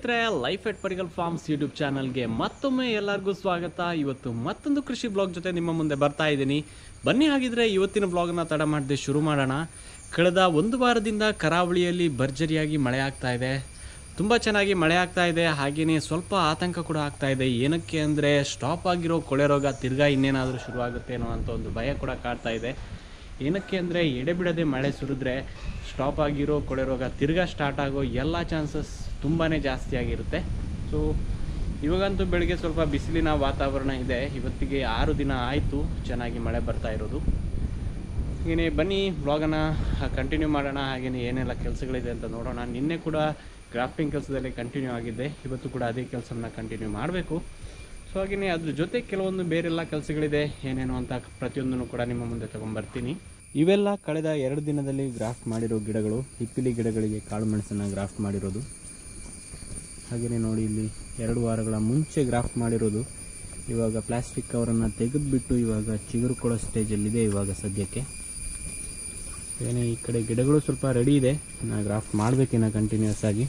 ಸ್ನೇಹಿತರೆ, life at Padikal farms YouTube ಚಾನಲ್ಗೆ ಮತ್ತೊಮ್ಮೆ ಎಲ್ಲರಿಗೂ ಸ್ವಾಗತ. ಇವತ್ತು ಮತ್ತೊಂದು ಕೃಷಿ ಬ್ಲಾಗ್ ಜೊತೆ ನಿಮ್ಮ ಮುಂದೆ ಬರ್ತಾ ಇದ್ದೀನಿ. ಬನ್ನಿ, ಹಾಗಿದ್ರೆ ಇವತ್ತಿನ ಬ್ಲಾಗನ್ನು ತಡ ಮಾಡದೆ ಶುರು ಮಾಡೋಣ. ಕಳೆದ ಒಂದು ವಾರದಿಂದ ಕರಾವಳಿಯಲ್ಲಿ ಭರ್ಜರಿಯಾಗಿ ಮಳೆ ಆಗ್ತಾ ಇದೆ. ತುಂಬ ಚೆನ್ನಾಗಿ ಮಳೆ ಆಗ್ತಾ ಇದೆ. ಹಾಗೆಯೇ ಸ್ವಲ್ಪ ಆತಂಕ ಕೂಡ ಆಗ್ತಾ ಇದೆ. ಏನಕ್ಕೆ ಅಂದರೆ ಸ್ಟಾಪ್ ಆಗಿರೋ ಕೊಳೆ ರೋಗ ತಿರ್ಗಾ ಇನ್ನೇನಾದರೂ ಶುರುವಾಗುತ್ತೇನೋ ಅಂತ ಒಂದು ಭಯ ಕೂಡ ಕಾಡ್ತಾ ಇದೆ. ಏನಕ್ಕೆ ಅಂದರೆ ಎಡೆಬಿಡದೆ ಮಳೆ ಸುರಿದ್ರೆ ಸ್ಟಾಪ್ ಆಗಿರೋ ಕೊಳೆ ರೋಗ ತಿರ್ಗಾ ಸ್ಟಾರ್ಟ್ ಆಗೋ ಎಲ್ಲ ಚಾನ್ಸಸ್ ತುಂಬಾ ಜಾಸ್ತಿ ಆಗಿರುತ್ತೆ. ಸೊ ಇವಾಗಂತೂ ಬೆಳಗ್ಗೆ ಸ್ವಲ್ಪ ಬಿಸಿಲಿನ ವಾತಾವರಣ ಇದೆ. ಇವತ್ತಿಗೆ 6 ದಿನ ಆಯಿತು ಚೆನ್ನಾಗಿ ಮಳೆ ಬರ್ತಾ ಇರೋದು. ಹಾಗೆಯೇ ಬನ್ನಿ ಬ್ಲಾಗನ್ನು ಕಂಟಿನ್ಯೂ ಮಾಡೋಣ. ಹಾಗೆಯೇ ಏನೆಲ್ಲ ಕೆಲಸಗಳಿದೆ ಅಂತ ನೋಡೋಣ. ನಿನ್ನೆ ಕೂಡ ಗ್ರಾಫ್ಟಿಂಗ್ ಕೆಲಸದಲ್ಲಿ ಕಂಟಿನ್ಯೂ ಆಗಿದ್ದೆ. ಇವತ್ತು ಕೂಡ ಅದೇ ಕೆಲಸವನ್ನು ಕಂಟಿನ್ಯೂ ಮಾಡಬೇಕು. ಸೊ ಹಾಗೆಯೇ ಅದ್ರ ಜೊತೆ ಕೆಲವೊಂದು ಬೇರೆಲ್ಲ ಕೆಲಸಗಳಿದೆ. ಏನೇನು ಅಂತ ಪ್ರತಿಯೊಂದನ್ನು ಕೂಡ ನಿಮ್ಮ ಮುಂದೆ ತೊಗೊಂಡ್ಬರ್ತೀನಿ. ಇವೆಲ್ಲ ಕಳೆದ 2 ದಿನದಲ್ಲಿ ಗ್ರಾಫ್ಟ್ ಮಾಡಿರೋ ಗಿಡಗಳು. ಹಿಪ್ಪಿಲಿ ಗಿಡಗಳಿಗೆ ಕಾಳು ಮೆಣಸನ್ನು ಗ್ರಾಫ್ಟ್ ಮಾಡಿರೋದು. ಹಾಗೆಯೇ ನೋಡಿ, ಇಲ್ಲಿ 2 ವಾರಗಳ ಮುಂಚೆ ಗ್ರಾಫ್ಟ್ ಮಾಡಿರೋದು. ಇವಾಗ ಪ್ಲಾಸ್ಟಿಕ್ ಕವರನ್ನು ತೆಗೆದುಬಿಟ್ಟು ಇವಾಗ ಚಿಗುರು ಕೊಡೋ ಸ್ಟೇಜಲ್ಲಿದೆ ಇವಾಗ ಸದ್ಯಕ್ಕೆ. ಏನೇ ಈ ಕಡೆ ಗಿಡಗಳು ಸ್ವಲ್ಪ ರೆಡಿ ಇದೆ. ನಾನು ಗ್ರಾಫ್ಟ್ ಮಾಡಬೇಕಿನ್ನ ಕಂಟಿನ್ಯೂಸ್ ಆಗಿ.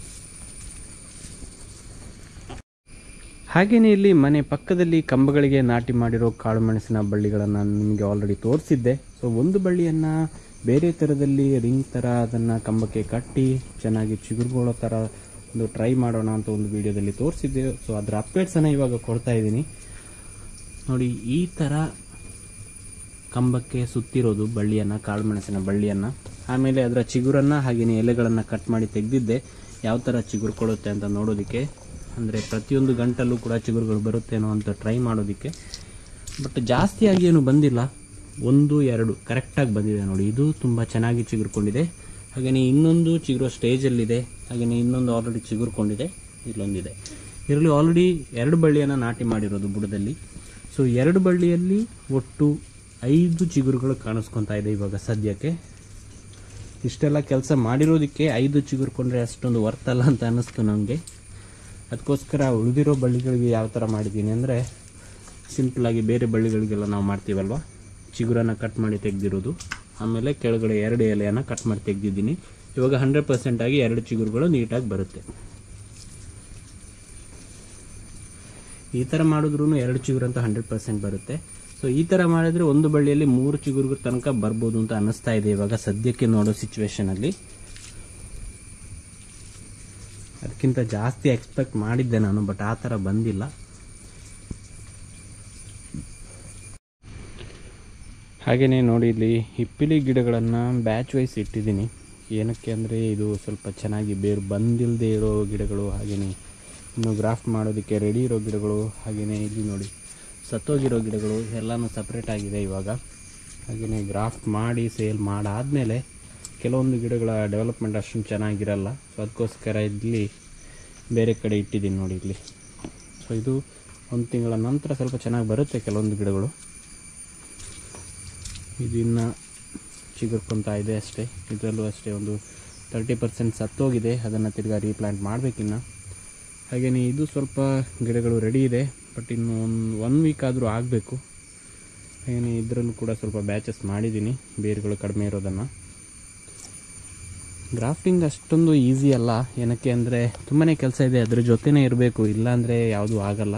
ಹಾಗೆಯೇ ಇಲ್ಲಿ ಮನೆ ಪಕ್ಕದಲ್ಲಿ ಕಂಬಗಳಿಗೆ ನಾಟಿ ಮಾಡಿರೋ ಕಾಳು ಮೆಣಸಿನ ಬಳ್ಳಿಗಳನ್ನು ನಿಮಗೆ ಆಲ್ರೆಡಿ ತೋರಿಸಿದ್ದೆ. ಸೊ ಒಂದು ಬಳ್ಳಿಯನ್ನು ಬೇರೆ ಥರದಲ್ಲಿ ರಿಂಗ್ ಥರ ಅದನ್ನು ಕಂಬಕ್ಕೆ ಕಟ್ಟಿ ಚೆನ್ನಾಗಿ ಚಿಗುರುಗೊಳ್ಳೋ ಥರ ಒಂದು ಟ್ರೈ ಮಾಡೋಣ ಅಂತ ಒಂದು ವಿಡಿಯೋದಲ್ಲಿ ತೋರಿಸಿದ್ದೆ. ಸೊ ಅದರ ಅಪ್ಡೇಟ್ಸನ್ನು ಇವಾಗ ಕೊಡ್ತಾ ಇದ್ದೀನಿ ನೋಡಿ. ಈ ಥರ ಕಂಬಕ್ಕೆ ಸುತ್ತಿರೋದು ಬಳ್ಳಿಯನ್ನು, ಕಾಳು ಮೆಣಸಿನ ಬಳ್ಳಿಯನ್ನು. ಆಮೇಲೆ ಅದರ ಚಿಗುರನ್ನು ಹಾಗೆಯೇ ಎಲೆಗಳನ್ನು ಕಟ್ ಮಾಡಿ ತೆಗೆದಿದ್ದೆ ಯಾವ ಥರ ಚಿಗುರು ಕೊಡುತ್ತೆ ಅಂತ ನೋಡೋದಕ್ಕೆ. ಅಂದರೆ ಪ್ರತಿಯೊಂದು ಗಂಟಲ್ಲೂ ಕೂಡ ಚಿಗುರುಗಳು ಬರುತ್ತೇನೋ ಅಂತ ಟ್ರೈ ಮಾಡೋದಕ್ಕೆ. ಬಟ್ ಜಾಸ್ತಿಯಾಗಿ ಏನು ಬಂದಿಲ್ಲ, 1-2 ಕರೆಕ್ಟಾಗಿ ಬಂದಿದೆ ನೋಡಿ. ಇದು ತುಂಬ ಚೆನ್ನಾಗಿ ಚಿಗುರ್ಕೊಂಡಿದೆ. ಹಾಗೆಯೇ ಇನ್ನೊಂದು ಚಿಗುರೋ ಸ್ಟೇಜಲ್ಲಿದೆ. ಹಾಗೆಯೇ ಇನ್ನೊಂದು ಆಲ್ರೆಡಿ ಚಿಗುರ್ಕೊಂಡಿದೆ. ಇಲ್ಲೊಂದಿದೆ. ಇದರಲ್ಲಿ ಆಲ್ರೆಡಿ 2 ಬಳ್ಳಿಯನ್ನು ನಾಟಿ ಮಾಡಿರೋದು ಬುಡದಲ್ಲಿ. ಸೊ 2 ಬಳ್ಳಿಯಲ್ಲಿ ಒಟ್ಟು 5 ಚಿಗುರುಗಳು ಕಾಣಿಸ್ಕೊತಾ ಇದೆ ಇವಾಗ ಸದ್ಯಕ್ಕೆ. ಇಷ್ಟೆಲ್ಲ ಕೆಲಸ ಮಾಡಿರೋದಕ್ಕೆ 5 ಚಿಗುರ್ಕೊಂಡ್ರೆ ಅಷ್ಟೊಂದು ವರ್ತಲ್ಲ ಅಂತ ಅನ್ನಿಸ್ತು ನನಗೆ. ಅದಕ್ಕೋಸ್ಕರ ಉಳಿದಿರೋ ಬಳ್ಳಿಗಳಿಗೆ ಯಾವ ಥರ ಮಾಡಿದ್ದೀನಿ ಅಂದರೆ, ಸಿಂಪಲಾಗಿ ಬೇರೆ ಬಳ್ಳಿಗಳಿಗೆಲ್ಲ ನಾವು ಮಾಡ್ತೀವಲ್ವ, ಚಿಗುರನ್ನು ಕಟ್ ಮಾಡಿ ತೆಗೆದಿರೋದು. ಆಮೇಲೆ ಕೆಳಗಡೆ 2 ಎಲೆಯನ್ನು ಕಟ್ ಮಾಡಿ ತೆಗೆದಿದ್ದೀನಿ. ಇವಾಗ 100% ಆಗಿ 2 ಚಿಗುರುಗಳು ನೀಟಾಗಿ ಬರುತ್ತೆ. ಈ ಥರ ಮಾಡಿದ್ರೂ 2 ಚಿಗುರು ಅಂತ 100% ಬರುತ್ತೆ. ಸೊ ಈ ಥರ ಮಾಡಿದ್ರೆ ಒಂದು ಬಳ್ಳಿಯಲ್ಲಿ 3 ಚಿಗುರುಗಳ ತನಕ ಬರ್ಬೋದು ಅಂತ ಅನ್ನಿಸ್ತಾ ಇದೆ ಇವಾಗ ಸದ್ಯಕ್ಕೆ ನೋಡೋ ಸಿಚುವೇಶನಲ್ಲಿ. ಅದಕ್ಕಿಂತ ಜಾಸ್ತಿ ಎಕ್ಸ್ಪೆಕ್ಟ್ ಮಾಡಿದ್ದೆ ನಾನು, ಬಟ್ ಆ ಥರ ಬಂದಿಲ್ಲ. ಹಾಗೆಯೇ ನೋಡಿ, ಇಲ್ಲಿ ಹಿಪ್ಪಿಲಿ ಗಿಡಗಳನ್ನು ಬ್ಯಾಚ್ ವೈಸ್ ಇಟ್ಟಿದ್ದೀನಿ. ಏನಕ್ಕೆ ಅಂದರೆ ಇದು ಸ್ವಲ್ಪ ಚೆನ್ನಾಗಿ ಬೇರು ಬಂದಿಲ್ಲದೆ ಇರೋ ಗಿಡಗಳು, ಹಾಗೆಯೇ ಇನ್ನು ಗ್ರಾಫ್ಟ್ ಮಾಡೋದಕ್ಕೆ ರೆಡಿ ಇರೋ ಗಿಡಗಳು, ಹಾಗೆಯೇ ಇಲ್ಲಿ ನೋಡಿ ಸತ್ತೋಗಿರೋ ಗಿಡಗಳು ಎಲ್ಲನೂ ಸಪ್ರೇಟ್ ಆಗಿದೆ ಇವಾಗ. ಹಾಗೆಯೇ ಗ್ರಾಫ್ಟ್ ಮಾಡಿ ಸೇಲ್ ಮಾಡಾದಮೇಲೆ ಕೆಲವೊಂದು ಗಿಡಗಳ ಡೆವಲಪ್ಮೆಂಟ್ ಅಷ್ಟೊಂದು ಚೆನ್ನಾಗಿರಲ್ಲ. ಸೊ ಅದಕ್ಕೋಸ್ಕರ ಇಲ್ಲಿ ಬೇರೆ ಕಡೆ ಇಟ್ಟಿದ್ದೀನಿ ನೋಡಿ ಇಲ್ಲಿ. ಸೊ ಇದು 1 ತಿಂಗಳ ನಂತರ ಸ್ವಲ್ಪ ಚೆನ್ನಾಗಿ ಬರುತ್ತೆ ಕೆಲವೊಂದು ಗಿಡಗಳು. ಇದನ್ನು ಚಿಗುರ್ಕೊತಾ ಇದೆ ಅಷ್ಟೇ. ಇದರಲ್ಲೂ ಅಷ್ಟೇ ಒಂದು 30% ಸತ್ತೋಗಿದೆ. ಅದನ್ನು ತಿರ್ಗಾ ರೀಪ್ಲಾಂಟ್ ಮಾಡಬೇಕಿನ್ನು. ಹಾಗೆಯೇ ಇದು ಸ್ವಲ್ಪ ಗಿಡಗಳು ರೆಡಿ ಇದೆ, ಬಟ್ ಇನ್ನು 1 ವೀಕ್ ಆದರೂ ಆಗಬೇಕು. ಹಾಗೆಯೇ ಇದರಲ್ಲೂ ಕೂಡ ಸ್ವಲ್ಪ ಬ್ಯಾಚಸ್ ಮಾಡಿದ್ದೀನಿ, ಬೇರುಗಳು ಕಡಿಮೆ ಇರೋದನ್ನು. ಗ್ರಾಫ್ಟಿಂಗ್ ಅಷ್ಟೊಂದು ಈಸಿ ಅಲ್ಲ. ಏನಕ್ಕೆ ಅಂದರೆ ತುಂಬಾ ಕೆಲಸ ಇದೆ, ಅದ್ರ ಜೊತೆನೇ ಇರಬೇಕು, ಇಲ್ಲಾಂದರೆ ಯಾವುದೂ ಆಗಲ್ಲ.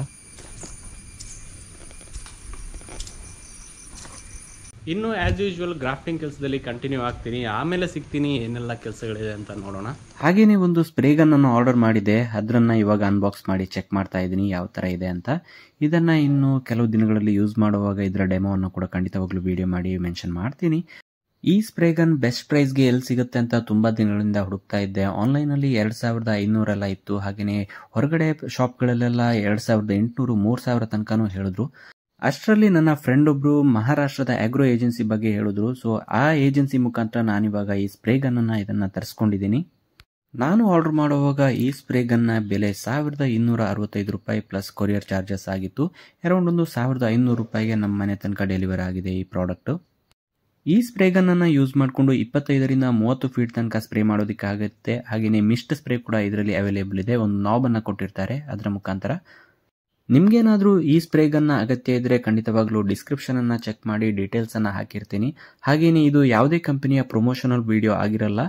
ಇನ್ನು ಆ್ಯಸ್ ಯೂಶ್ವಲ್ ಗ್ರಾಫ್ಟಿಂಗ್ ಕೆಲಸದಲ್ಲಿ ಕಂಟಿನ್ಯೂ ಆಗ್ತೀನಿ. ಆಮೇಲೆ ಸಿಗ್ತೀನಿ ಏನೆಲ್ಲ ಕೆಲಸಗಳಿದೆ ಅಂತ ನೋಡೋಣ. ಹಾಗೆಯೇ ಒಂದು ಸ್ಪ್ರೇ ಗನ್ನನ್ನು ಆರ್ಡರ್ ಮಾಡಿದೆ. ಅದನ್ನು ಇವಾಗ ಅನ್ಬಾಕ್ಸ್ ಮಾಡಿ ಚೆಕ್ ಮಾಡ್ತಾ ಇದ್ದೀನಿ ಯಾವ ಥರ ಇದೆ ಅಂತ. ಇದನ್ನು ಇನ್ನು ಕೆಲವು ದಿನಗಳಲ್ಲಿ ಯೂಸ್ ಮಾಡುವಾಗ ಇದರ ಡೆಮೋವನ್ನು ಕೂಡ ಖಂಡಿತವಾಗ್ಲೂ ವಿಡಿಯೋ ಮಾಡಿ ಮೆನ್ಷನ್ ಮಾಡ್ತೀನಿ. ಈ ಸ್ಪ್ರೇ ಗನ್ ಬೆಸ್ಟ್ ಪ್ರೈಸ್ಗೆ ಎಲ್ಲಿ ಸಿಗುತ್ತೆ ಅಂತ ತುಂಬ ದಿನಗಳಿಂದ ಹುಡುಕ್ತಾ ಇದ್ದೆ. ಆನ್ಲೈನಲ್ಲಿ 2500 ಎಲ್ಲ ಇತ್ತು. ಹಾಗೆಯೇ ಹೊರಗಡೆ ಶಾಪ್ಗಳಲ್ಲೆಲ್ಲ 2800, 3000 ತನಕನೂ ಹೇಳಿದ್ರು. ಅಷ್ಟರಲ್ಲಿ ನನ್ನ ಫ್ರೆಂಡ್ ಒಬ್ರು ಮಹಾರಾಷ್ಟ್ರದ ಆಗ್ರೋ ಏಜೆನ್ಸಿ ಬಗ್ಗೆ ಹೇಳಿದ್ರು. ಸೊ ಆ ಏಜೆನ್ಸಿ ಮುಖಾಂತರ ನಾನಿವಾಗ ಈ ಸ್ಪ್ರೇ ಗನ್ನನ್ನು ಇದನ್ನು ತರಿಸ್ಕೊಂಡಿದ್ದೀನಿ. ನಾನು ಆರ್ಡರ್ ಮಾಡುವಾಗ ಈ ಸ್ಪ್ರೇ ಗನ್ನ ಬೆಲೆ ₹1265 ಪ್ಲಸ್ ಕೊರಿಯರ್ ಚಾರ್ಜಸ್ ಆಗಿತ್ತು. ಅರೌಂಡ್ ಒಂದು ₹1500 ನಮ್ಮ ಮನೆ ತನಕ ಡೆಲಿವರಿ ಆಗಿದೆ ಈ ಪ್ರಾಡಕ್ಟು. ಈ ಸ್ಪ್ರೇ ಗನ್ನನ್ನು ಯೂಸ್ ಮಾಡಿಕೊಂಡು 25ರಿಂದ 30 ಫೀಟ್ ತನಕ ಸ್ಪ್ರೇ ಮಾಡೋದಕ್ಕಾಗುತ್ತೆ. ಹಾಗೆಯೇ ಮಿಸ್ಟ್ ಸ್ಪ್ರೇ ಕೂಡ ಇದರಲ್ಲಿ ಅವೈಲೇಬಲ್ ಇದೆ. ಒಂದು ನಾಬನ್ನು ಕೊಟ್ಟಿರ್ತಾರೆ, ಅದರ ಮುಖಾಂತರ. ನಿಮ್ಗೇನಾದರೂ ಈ ಸ್ಪ್ರೇ ಗನ್ನ ಅಗತ್ಯ ಇದ್ದರೆ ಖಂಡಿತವಾಗ್ಲೂ ಡಿಸ್ಕ್ರಿಪ್ಷನನ್ನು ಚೆಕ್ ಮಾಡಿ ಡೀಟೇಲ್ಸನ್ನು ಹಾಕಿರ್ತೀನಿ. ಹಾಗೆಯೇ ಇದು ಯಾವುದೇ ಕಂಪನಿಯ ಪ್ರಮೋಷನಲ್ ವಿಡಿಯೋ ಆಗಿರಲ್ಲ.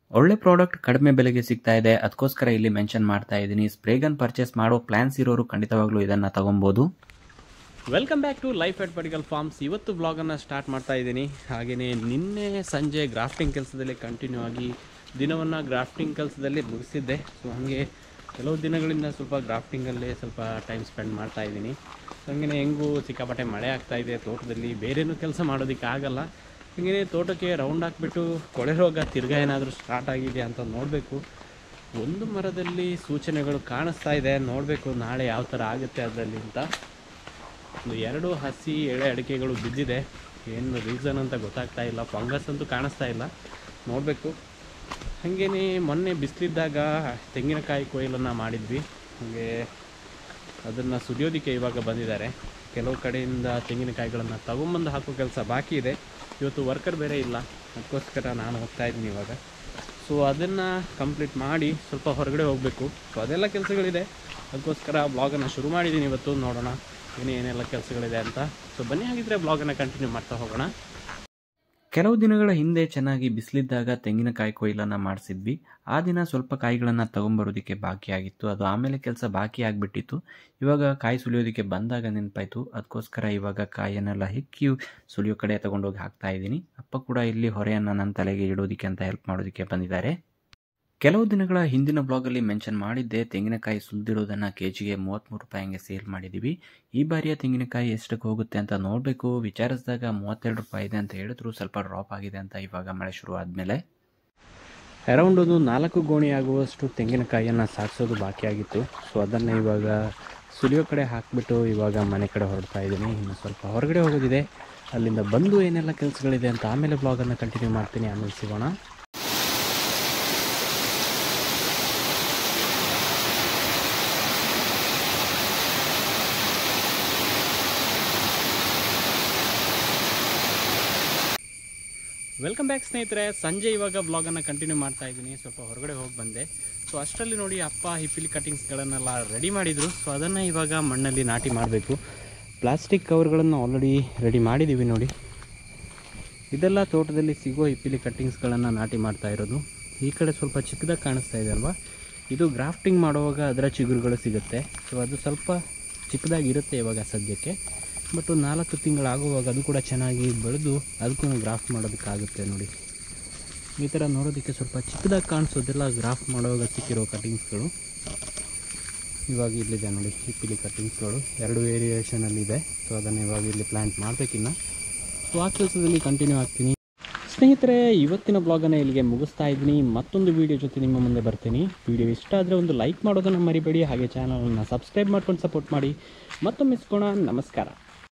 ಒಳ್ಳೆ ಪ್ರಾಡಕ್ಟ್ ಕಡಿಮೆ ಬೆಲೆಗೆ ಸಿಗ್ತಾ ಇದೆ, ಅದಕ್ಕೋಸ್ಕರ ಇಲ್ಲಿ ಮೆನ್ಷನ್ ಮಾಡ್ತಾ ಇದ್ದೀನಿ. ಸ್ಪ್ರೇ ಗನ್ ಪರ್ಚೇಸ್ ಮಾಡೋ ಪ್ಲಾನ್ಸ್ ಇರೋರು ಖಂಡಿತವಾಗ್ಲೂ ಇದನ್ನು ತಗೊಬೋದು. Welcome back to life at Padikal farms. ಇವತ್ತು ಬ್ಲಾಗನ್ನು ಸ್ಟಾರ್ಟ್ ಮಾಡ್ತಾ ಇದ್ದೀನಿ. ಹಾಗೆಯೇ ನಿನ್ನೆ ಸಂಜೆ ಗ್ರಾಫ್ಟಿಂಗ್ ಕೆಲಸದಲ್ಲಿ ಕಂಟಿನ್ಯೂ ಆಗಿ ದಿನವನ್ನು ಗ್ರಾಫ್ಟಿಂಗ್ ಕೆಲಸದಲ್ಲಿ ಮುಗಿಸಿದ್ದೆ. ಸೊ ಹಾಗೆ ಕೆಲವು ದಿನಗಳಿಂದ ಸ್ವಲ್ಪ ಗ್ರಾಫ್ಟಿಂಗಲ್ಲೇ ಸ್ವಲ್ಪ ಟೈಮ್ ಸ್ಪೆಂಡ್ ಮಾಡ್ತಾ ಇದ್ದೀನಿ. ಹಾಗೆಯೇ ಹೆಂಗೂ ಸಿಕ್ಕಾಪಟ್ಟೆ ಮಳೆ ಆಗ್ತಾಯಿದೆ ತೋಟದಲ್ಲಿ, ಬೇರೇನೂ ಕೆಲಸ ಮಾಡೋದಕ್ಕೆ ಆಗಲ್ಲ. ಹಾಗೆಯೇ ತೋಟಕ್ಕೆ ರೌಂಡ್ ಹಾಕ್ಬಿಟ್ಟು ಕೊಳೆ ರೋಗ ತಿರ್ಗಾ ಏನಾದರೂ ಸ್ಟಾರ್ಟ್ ಆಗಿದೆ ಅಂತ ನೋಡಬೇಕು. ಒಂದು ಮರದಲ್ಲಿ ಸೂಚನೆಗಳು ಕಾಣಿಸ್ತಾ ಇದೆ, ನೋಡಬೇಕು ನಾಳೆ ಯಾವ ಥರ ಆಗುತ್ತೆ ಅದರಲ್ಲಿ ಅಂತ. ಒಂದು 2 ಹಸಿ ಎಳೆ ಅಡಿಕೆಗಳು ಬಿದ್ದಿದೆ, ಏನು ರೀಸನ್ ಅಂತ ಗೊತ್ತಾಗ್ತಾ ಇಲ್ಲ. ಫಂಗಸ್ ಅಂತೂ ಕಾಣಿಸ್ತಾ ಇಲ್ಲ, ನೋಡಬೇಕು. ಹಾಗೆಯೇ ಮೊನ್ನೆ ಬಿಸಿಲಿದ್ದಾಗ ತೆಂಗಿನಕಾಯಿ ಕೊಯ್ಲನ್ನು ಮಾಡಿದ್ವಿ. ಹಾಗೆ ಅದನ್ನು ಸುಲಿಯೋದಕ್ಕೆ ಇವಾಗ ಬಂದಿದ್ದಾರೆ. ಕೆಲವು ಕಡೆಯಿಂದ ತೆಂಗಿನಕಾಯಿಗಳನ್ನು ತಗೊಂಬಂದು ಹಾಕೋ ಕೆಲಸ ಬಾಕಿ ಇದೆ. ಇವತ್ತು ವರ್ಕರ್ ಬೇರೆ ಇಲ್ಲ, ಅದಕ್ಕೋಸ್ಕರ ನಾನು ಹೋಗ್ತಾ ಇದ್ದೀನಿ ಇವಾಗ. ಸೊ ಅದನ್ನು ಕಂಪ್ಲೀಟ್ ಮಾಡಿ ಸ್ವಲ್ಪ ಹೊರಗಡೆ ಹೋಗಬೇಕು. ಸೊ ಅದೆಲ್ಲ ಕೆಲಸಗಳಿದೆ, ಅದಕ್ಕೋಸ್ಕರ ಬ್ಲಾಗನ್ನು ಶುರು ಮಾಡಿದ್ದೀನಿ ಇವತ್ತು. ನೋಡೋಣ ಏನೆಲ್ಲ ಕೆಲಸಗಳಿದೆ ಅಂತ. ಸೊ ಬನ್ನಿ, ಹಾಗಿದ್ರೆ ಬ್ಲಾಗನ್ನು ಕಂಟಿನ್ಯೂ ಮಾಡ್ತಾ ಹೋಗೋಣ. ಕೆಲವು ದಿನಗಳ ಹಿಂದೆ ಚೆನ್ನಾಗಿ ಬಿಸಿಲಿದ್ದಾಗ ತೆಂಗಿನಕಾಯಿ ಕೊಯ್ಲನ್ನು ಮಾಡಿಸಿದ್ವಿ. ಆ ದಿನ ಸ್ವಲ್ಪ ಕಾಯಿಗಳನ್ನು ತೊಗೊಂಬರೋದಕ್ಕೆ ಬಾಕಿ ಆಗಿತ್ತು, ಅದು ಆಮೇಲೆ ಕೆಲಸ ಬಾಕಿ ಆಗಿಬಿಟ್ಟಿತ್ತು. ಇವಾಗ ಕಾಯಿ ಸುಲಿಯೋದಕ್ಕೆ ಬಂದಾಗ ನೆನಪಾಯಿತು, ಅದಕ್ಕೋಸ್ಕರ ಇವಾಗ ಕಾಯಿಯನ್ನೆಲ್ಲ ಹೆಕ್ಕಿ ಸುಲಿಯೋ ಕಡೆ ತೊಗೊಂಡೋಗಿ ಹಾಕ್ತಾ ಇದ್ದೀನಿ. ಅಪ್ಪ ಕೂಡ ಇಲ್ಲಿ ಹೊರೆಯನ್ನು ನನ್ನ ತಲೆಗೆ ಇಡೋದಕ್ಕೆ ಅಂತ ಹೆಲ್ಪ್ ಮಾಡೋದಕ್ಕೆ ಬಂದಿದ್ದಾರೆ. ಕೆಲವು ದಿನಗಳ ಹಿಂದಿನ ಬ್ಲಾಗಲ್ಲಿ ಮೆನ್ಷನ್ ಮಾಡಿದ್ದೆ, ತೆಂಗಿನಕಾಯಿ ಸುಲಿದಿರೋದನ್ನು ಕೆಜಿಗೆ 33 ರೂಪಾಯಿಗೆ ಸೇಲ್ ಮಾಡಿದ್ದೀವಿ. ಈ ಬಾರಿಯ ತೆಂಗಿನಕಾಯಿ ಎಷ್ಟಕ್ಕೆ ಹೋಗುತ್ತೆ ಅಂತ ನೋಡಬೇಕು. ವಿಚಾರಿಸಿದಾಗ 32 ರೂಪಾಯಿ ಇದೆ ಅಂತ ಹೇಳಿದ್ರು, ಸ್ವಲ್ಪ ಡ್ರಾಪ್ ಆಗಿದೆ ಅಂತ ಇವಾಗ ಮಳೆ ಶುರು ಆದಮೇಲೆ. ಅರೌಂಡ್ ಒಂದು 4 ಗೋಣಿ ಆಗುವಷ್ಟು ತೆಂಗಿನಕಾಯಿಯನ್ನು ಸಾಗಿಸೋದು ಬಾಕಿಯಾಗಿತ್ತು. ಸೊ ಅದನ್ನು ಇವಾಗ ಸುಲಿಯೋ ಕಡೆ ಹಾಕಿಬಿಟ್ಟು ಇವಾಗ ಮನೆ ಕಡೆ ಹೊರಡ್ತಾ ಇದ್ದೀನಿ. ಇನ್ನು ಸ್ವಲ್ಪ ಹೊರಗಡೆ ಹೋಗೋದಿದೆ, ಅಲ್ಲಿಂದ ಬಂದು ಏನೆಲ್ಲ ಕೆಲಸಗಳಿದೆ ಅಂತ ಆಮೇಲೆ ಬ್ಲಾಗನ್ನು ಕಂಟಿನ್ಯೂ ಮಾಡ್ತೀನಿ. ಆಮೇಲೆ ಸಿಗೋಣ. ವೆಲ್ಕಮ್ ಬ್ಯಾಕ್ ಸ್ನೇಹಿತರೆ. ಸಂಜೆ ಇವಾಗ ಬ್ಲಾಗನ್ನು ಕಂಟಿನ್ಯೂ ಮಾಡ್ತಾ ಇದ್ದೀನಿ. ಸ್ವಲ್ಪ ಹೊರಗಡೆ ಹೋಗಿ ಬಂದೆ. ಸೊ ಅಷ್ಟರಲ್ಲಿ ನೋಡಿ ಅಪ್ಪ ಹಿಪ್ಪಿಲಿ ಕಟ್ಟಿಂಗ್ಸ್ಗಳನ್ನೆಲ್ಲ ರೆಡಿ ಮಾಡಿದರು. ಸೊ ಅದನ್ನು ಇವಾಗ ಮಣ್ಣಲ್ಲಿ ನಾಟಿ ಮಾಡಬೇಕು. ಪ್ಲಾಸ್ಟಿಕ್ ಕವರ್ಗಳನ್ನು ಆಲ್ರೆಡಿ ರೆಡಿ ಮಾಡಿದ್ದೀವಿ ನೋಡಿ. ಇದೆಲ್ಲ ತೋಟದಲ್ಲಿ ಸಿಗೋ ಹಿಪ್ಪಿಲಿ ಕಟ್ಟಿಂಗ್ಸ್ಗಳನ್ನು ನಾಟಿ ಮಾಡ್ತಾ ಇರೋದು. ಈ ಕಡೆ ಸ್ವಲ್ಪ ಚಿಕ್ಕದಾಗಿ ಕಾಣಿಸ್ತಾ ಇದೆ ಅಲ್ವಾ, ಇದು ಗ್ರಾಫ್ಟಿಂಗ್ ಮಾಡುವಾಗ ಅದರ ಚಿಗುರುಗಳು ಸಿಗುತ್ತೆ. ಸೊ ಅದು ಸ್ವಲ್ಪ ಚಿಕ್ಕದಾಗಿರುತ್ತೆ ಇವಾಗ ಸದ್ಯಕ್ಕೆ, ಬಟ್ 4 ತಿಂಗಳಾಗುವಾಗ ಅದು ಕೂಡ ಚೆನ್ನಾಗಿ ಬೆಳೆದು ಅದಕ್ಕೂ ಗ್ರಾಫ್ಟ್ ಮಾಡೋದಕ್ಕಾಗುತ್ತೆ ನೋಡಿ. ಈ ಥರ ನೋಡೋದಕ್ಕೆ ಸ್ವಲ್ಪ ಚಿಕ್ಕದಾಗಿ ಕಾಣಿಸೋದೆಲ್ಲ ಗ್ರಾಫ್ಟ್ ಮಾಡುವಾಗ ಸಿಕ್ಕಿರೋ ಕಟ್ಟಿಂಗ್ಸ್ಗಳು. ಇವಾಗ ಇಲ್ಲಿದೆ ನೋಡಿ ಹಿಪ್ಪಿಲಿ ಕಟ್ಟಿಂಗ್ಸ್ಗಳು 2 ವೇರಿಯೇಷನಲ್ಲಿದೆ. ಸೊ ಅದನ್ನು ಇವಾಗ ಇಲ್ಲಿ ಪ್ಲ್ಯಾಂಟ್ ಮಾಡಬೇಕಿನ್ನ. ಸೊ ಆ ಕೆಲಸದಲ್ಲಿ ಕಂಟಿನ್ಯೂ ಆಗ್ತೀನಿ. ಸ್ನೇಹಿತರೆ, ಇವತ್ತಿನ ಬ್ಲಾಗನ್ನು ಇಲ್ಲಿಗೆ ಮುಗಿಸ್ತಾ ಇದ್ದೀನಿ. ಮತ್ತೊಂದು ವೀಡಿಯೋ ಜೊತೆ ನಿಮ್ಮ ಮುಂದೆ ಬರ್ತೀನಿ. ವಿಡಿಯೋ ಇಷ್ಟ ಆದರೆ ಒಂದು ಲೈಕ್ ಮಾಡೋದನ್ನು ಮರಿಬೇಡಿ. ಹಾಗೆ ಚಾನಲನ್ನು ಸಬ್ಸ್ಕ್ರೈಬ್ ಮಾಡ್ಕೊಂಡು ಸಪೋರ್ಟ್ ಮಾಡಿ. ಮತ್ತೊಮ್ಮೆ ಸಿಗೋಣ. ನಮಸ್ಕಾರ.